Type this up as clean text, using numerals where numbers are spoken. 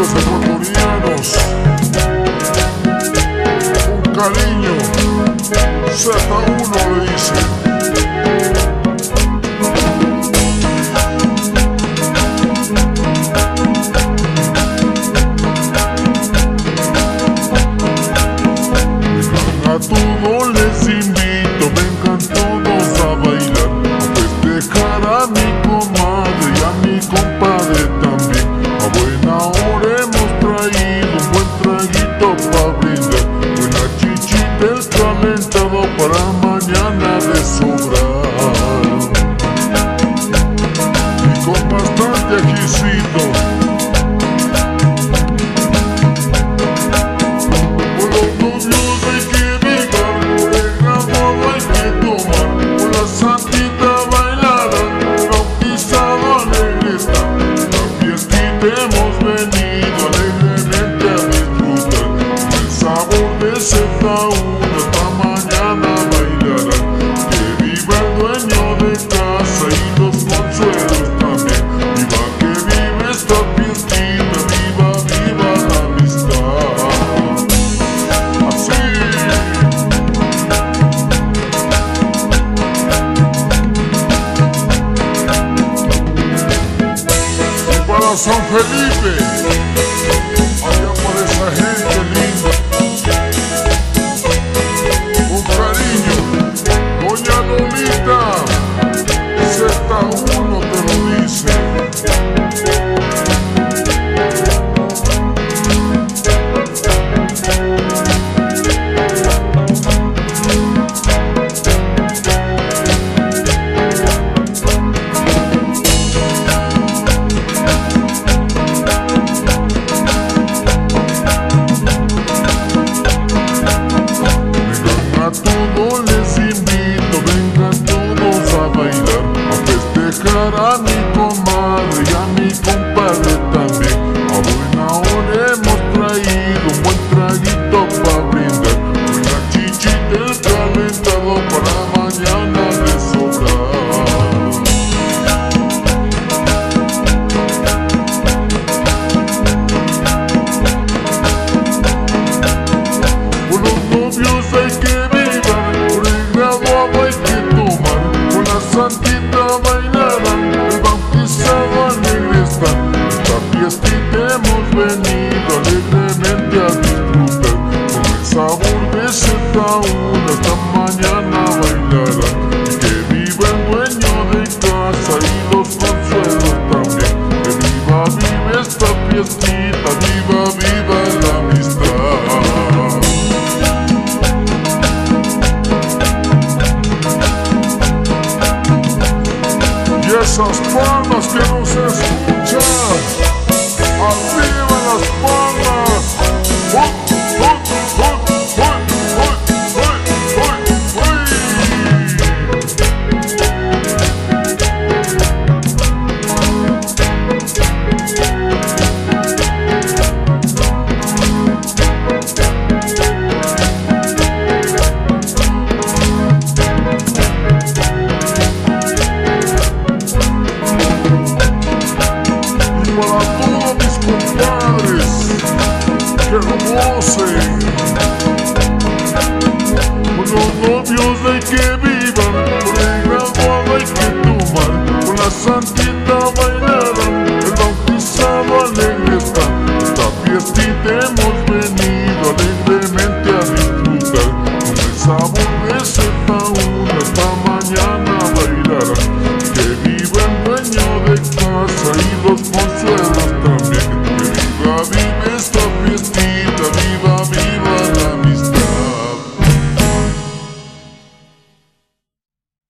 los ecuatorianos, con cariño, Z1 le dice. A todos les invito, vengan todos a bailar, a festejar a mi comadre y a mi compadre también. A buena hora hemos traído un buen traguito pa' brindar, buena chichita el calentado para mañana de sobrar, y con bastante ajicito. Hemos venido alegremente a disfrutar el sabor de Z1, esta mañana bailarán. Que viva el dueño de casa y los consuelos también. Viva que vive esta fiestita, viva, viva la amistad. Así. Y para San Felipe, allá por esa gente linda, con cariño, doña Lolita, Z1 te lo dice. A todos les invito, vengan todos a bailar, a festejar a mi comadre y a mi compadre también. A buena hora hemos traído un buen traguito pa' brindar, buena chichita el calentado para mañana de sobrar. Por los novios hay que hay que tomar, con la santita bailarán, el bautizado alegre está. Esta fiestita hemos venido alegremente a disfrutar, con el sabor de Z1 esta mañana bailarán. Que viva el dueño de casa y los consuelos también. Que viva, viva esta fiestita, viva, viva la amistad. Y esas palmas que no se escuchan, arriba las palmas. Para todos mis compadres que lo gocen, con los novios hay que vivan, por el graduado hay que tomar, con la santita bailarán, el bautizado alegre está. Esta fiestita hemos venido alegremente a disfrutar, con el sabor de Z1 esta mañana bailarán. Que viva el dueño de casa y los